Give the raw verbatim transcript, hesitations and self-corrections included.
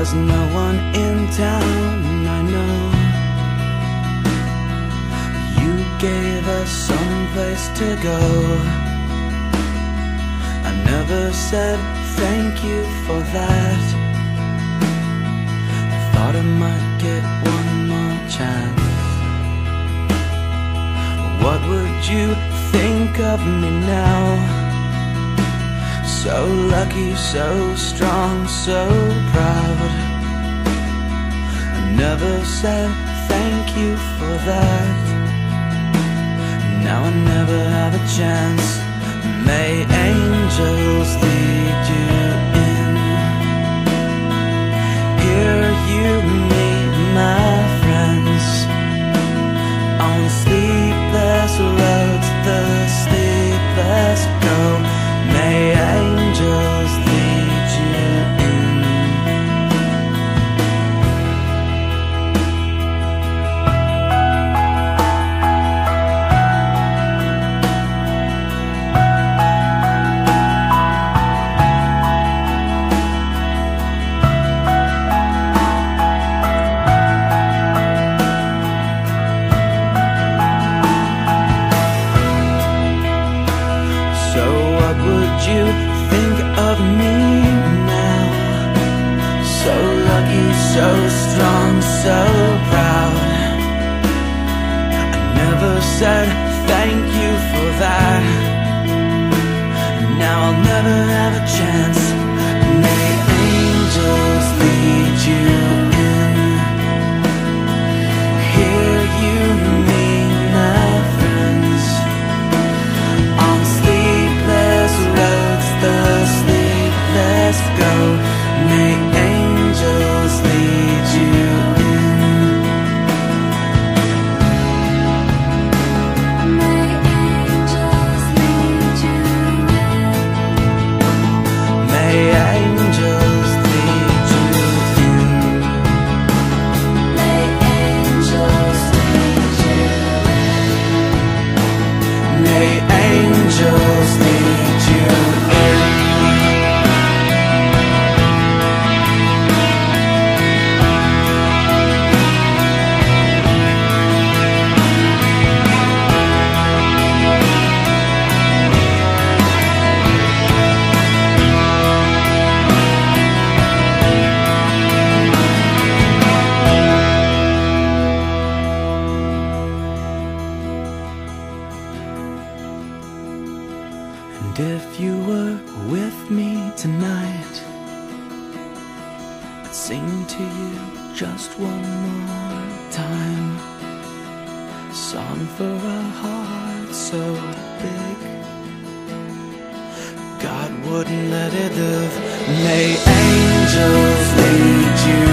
There's no one in town, I know. You gave us someplace to go. I never said thank you for that. I thought I might get one more chance. What would you think of me now? So lucky, so strong, so proud. I never said thank you for that. Now I never have a chance. May angels lead you in. Here you meet my friends. On sleepless roads, the sleepless go. May angels lead you in. You think of me now? So lucky, so strong, so proud. I never said thank you for that. Now I'll never have a chance. May angels lead you in. Here you meet my friends. On sleepless roads, the sleepless go. May angels lead you in. May angels lead you in. May angels lead you in. May angels lead you in. May angels lead you in. And if you were with me tonight, I'd sing to you just one more time. A song for a heart so big God wouldn't let it live. May angels lead you